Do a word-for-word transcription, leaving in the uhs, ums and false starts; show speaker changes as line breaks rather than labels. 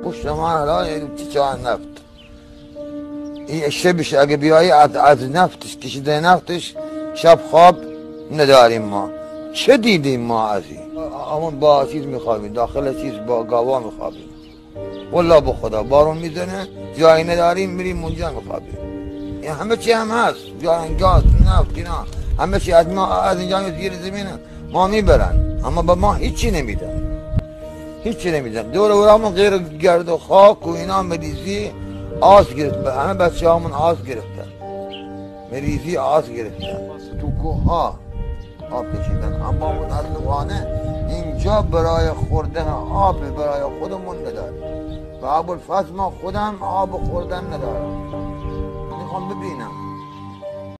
پشت ما الان چه نفت این شبش اگه بیایی از, از نفتش کشیده نفتش شب خواب نداریم ما. چه دیدیم ما از این؟ اما با چیز میخوابیم، داخل چیز با گاوا میخوابیم. والله به خدا بارون میزنه جایی نداریم میریم اونجا میخوابیم. این همه چی هم هست، جای گاز، نفت، اینا همه چی از ما از اینجا زیر زمین ما میبرن، اما به ما هیچی نمیدن، هیچی نمیدن. دور و برامون غیر گرد و خاک و اینا مریضی آس گرفت، همه بچه همون آس گرفتن، مریضی آس گرفتن تو کوه ها آب کشیدن. اما اون اصلوانه اینجا برای خوردن آب برای خودمون نداریم و ابوالفضل ما خودم آب خوردن ندارم. میخوام ببینم